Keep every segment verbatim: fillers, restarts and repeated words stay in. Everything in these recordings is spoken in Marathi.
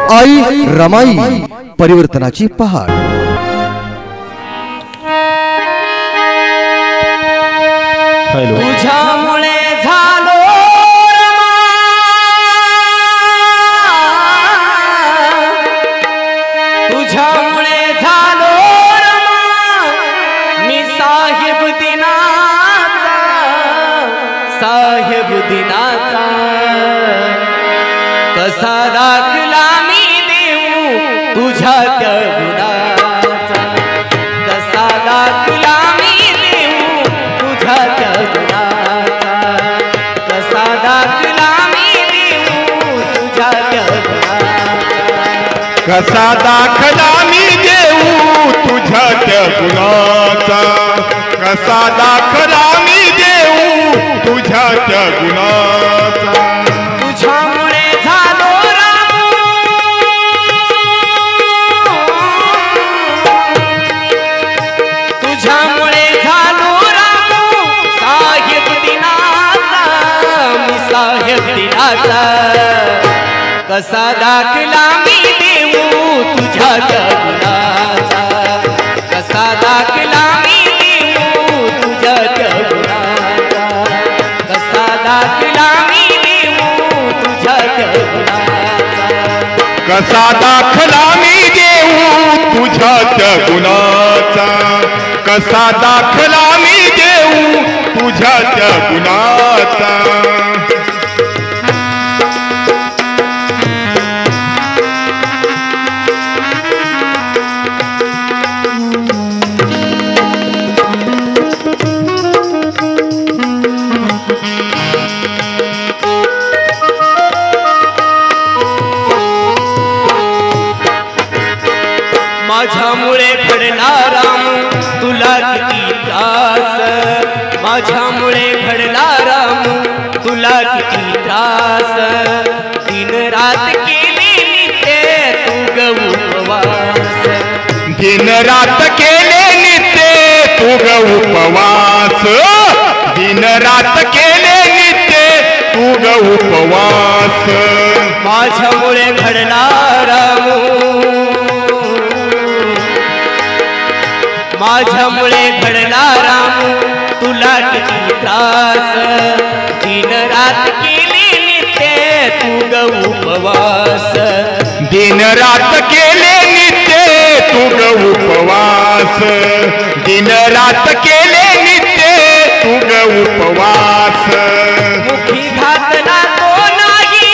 आई रमाई परिवर्तनाची पहाड। तुझ्यामुळे झालो रमा, तुझ्यामुळे झालो रमा, मी साहेब दिनाचा, साहेब दिनाचा कसा दाखला मी देऊ तुझ्या त्या गुणाचा, कसा दाखला मी देऊ तुझ्या त्या गुणाचा, कसा दाखला मी देऊ तुझ्या त्या गुणाचा, कसा दाखला मी देऊ तुझ्या त्या गुणाचा, कसा दाखला मी देऊ तुझ्या त्या गुणाचा। तुझ्यामुळे झालो रामू, तुझ्यामुळे झालो रामू, साहेब दिनाचा, मी साहेब दिनाचा कसा दाखला मी देऊ तुझ्या त्या गुणाचा, कसा दाखला मी देऊ तुझ्या त्या गुणाचा, कसा दाखला मी देऊ तुझ्या त्या गुणाचा, कसा दाखला मी देऊ तुझ्या त्या गुणाचा, कसा दाखला मी देऊ तुझ्या त्या गुणाचा। माझ्यामुळे घडला रामू तुला किती त्रास, माझ्यामुळे घडला रामू तुला किती त्रास, दिन रात केले नित्य तू ग उपवास, दिन रात केले नित्य तू ग उपवास, दिन रात केले नित्य तू ग उपवास। माझ्यामुळे घडला रामू, माझ्यामुळे घडला रामू तुला किती त्रास, दिन रात केले नित्य तू ग उपवास, दिन रात केले नित्य तू ग उपवास, दिन रात केले नित्य तू ग उपवास। मुखी घातला तो नाही,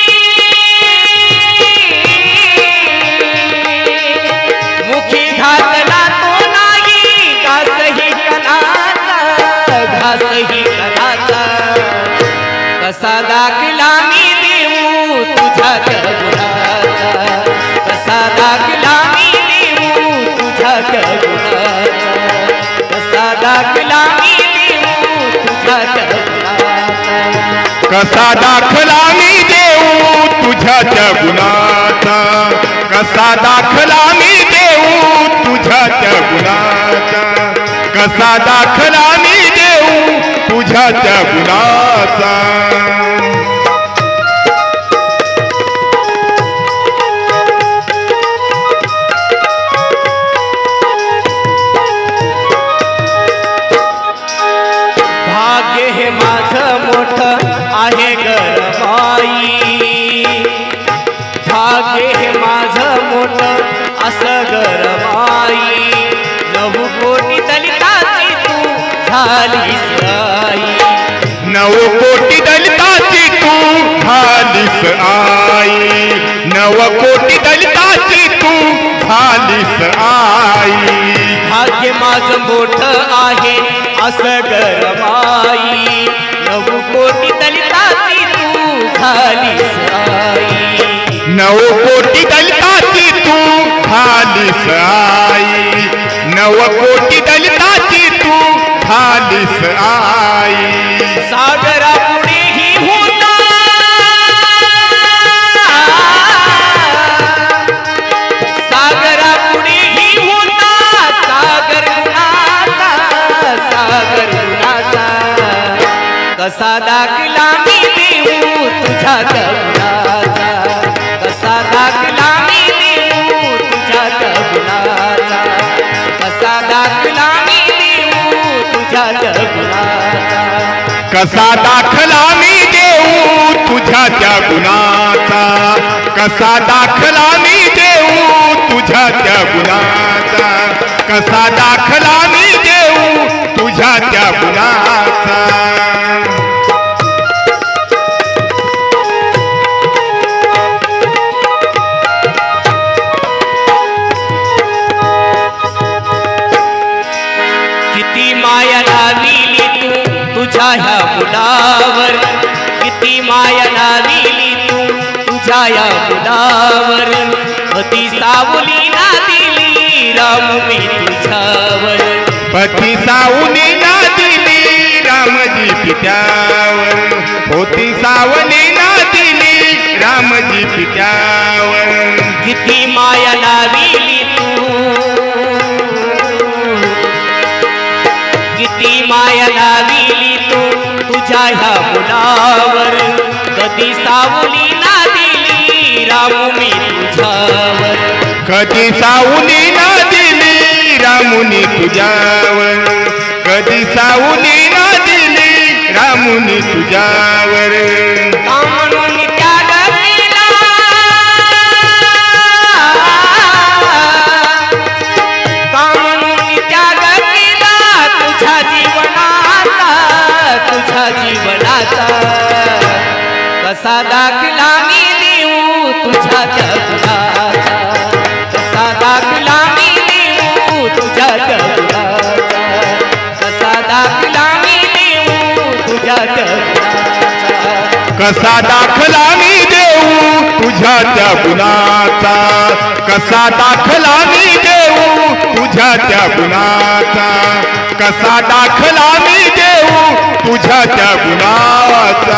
मुखी घातला तो नाही, घासही कणाचा, घासही कणाचा कसा दाखला मी देऊ तुझ्या त्या गुणाचा, कसा दाखला मी देऊ तुझ्या त्या गुणाचा, कसा दाखला मी देऊ तुझ्या त्या गुणाचा, कसा दाखला मी देऊ तुझ्या त्या गुणाचा, कसा दाखला मी देऊ तुझ्या त्या गुणाचा, कसा दाखला मी देऊ तुझ्या त्या गुणाचा। भाग्य हे माझं मोठं आहे गरमाई, भाग्य हे माझं मोठं असं गरमाई, नऊ कोटी दलिताची तू झालीस आई, नव कोटी दलिताची तू झालीस आई, नव कोटी दलिताची तू झालीस आई। भाग्य माझं मोठं आहे असं गरमाई, नऊ कोटी दलिताची तू झालीस आई, नव कोटी दलिताची तू झालीस आई, नव कोटी दलिताची तू झालीस आई। सागरा पुढेही होता, सागरा पुढेही होता, सागर गुणाचा, सागर गुणाचा कसा दाखला मी देऊ तुझ्या त्या गुणाचा, कसा दाखला तुझ्या त्या गुणाचा कसा दाखला मी देऊ तुझ्या त्या गुणाचा कसा दाखला मी देऊ तुझ्या त्या गुणाचा कसा दाखला मी देऊ तुझ्या त्या गुणाचा किती माया लाविली तू तुझ्या ह्या मुलावर किती माया लाविली तू तुझ्या या मुलावर पती सावली ना दिली राम मी तुझ्यावर पती सावली ना दिली रामजी पित्यावर होती सावली ना दिली रामजी पित्यावर किती माया लाविली तू किती माया लाविली तू तुझ्या ह्या मुलावर कधी सावली ना दिली राम मी तुझ्यावर कधी सावली ना दिली रामुनी तुझ्यावर कधी सावली ना दिली रामुनी तुझ्यावर का म्हणून त्याग केला का म्हणून त्याग केला तुझ्या जीवनाचा तुझ्या जीवनाचा कसा दाखला मी देऊ तुझ्या त्या गुणाचा कसा दाखला मी देऊ तुझ्या त्या गुणाचा कसा दाखला मी देऊ तुझ्या त्या गुणाचा कसा दाखला मी देऊ तुझ्या त्या गुणाचा कसा दाखला मी देऊ तुझ्या त्या गुणाचा कसा दाखला मी देऊ तुझ्या त्या गुणाचा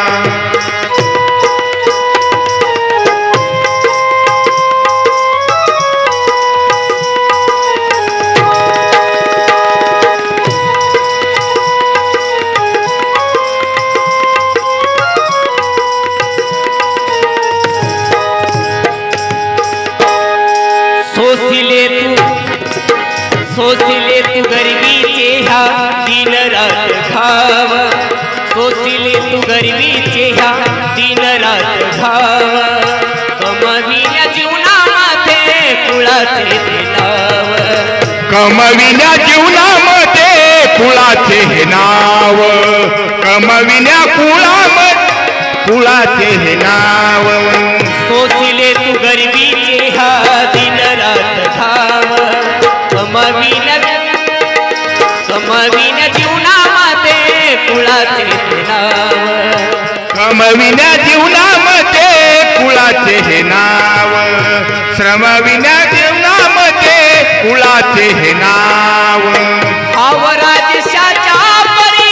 सोसिले तू सोसिले तू गरिबीचे ह्या दिन रात भाव सोसिले तू गरिबीचे ह्या दिन रात भाव कमविल्या जीवनामध्ये कुळाचे ते नाव कमविल्या जीवनामध्ये कुळाचे हे नाव कमविल्या कुळामध्ये कुळाचे हे नाव सोसिले तू गरिबीचे ह्या दिन रात धाव कमविल्या कमविल्या जीवनामध्ये कुळाचे ते नाव कमविल्या जीवनामध्ये कुळाचे हे नाव श्रमविल्या जीवनामध्ये कुळाचे हे नाव हाव राजशाच्या परी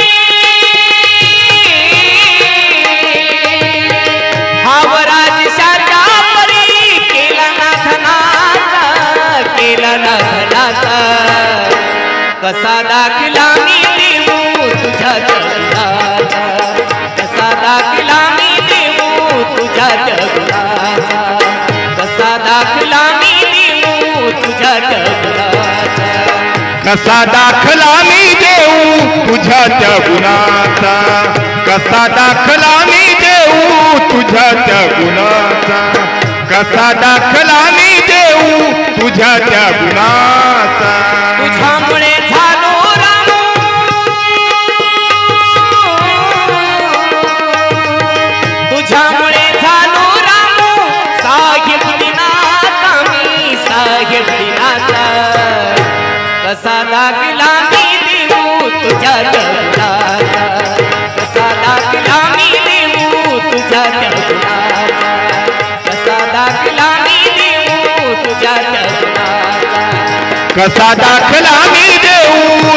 हाव राजशाच्या परी केला ना धनाचा केला ना धनाचा कसा दाखला मी देऊ तुझ्या जगुणाचा कसा दाखला मी देऊ तुझ्या जगुणाचा कसा दाखला मी देऊ तुझ्या जगुणाचा कसा दाखला मी देऊ तुझ्या त्या गुणाचा कसा दाखला मी देऊ तुझ्या त्या गुणाचा कसा दाखला मी देऊ तुझ्या त्या गुणाचा तुझ्यामुळे झालो रामू तुझ्यामुळे झालो रामू साहेब दिनाचा मी साहेब दिनाचा कसा दाखला मी देऊ तुझ्या जगुणाचा कसा दाखला मी देऊ तुझ्या जगुणाचा कसा दाखला मी देऊ तुझ्या जगुणाचा कसा दाखला मी देऊ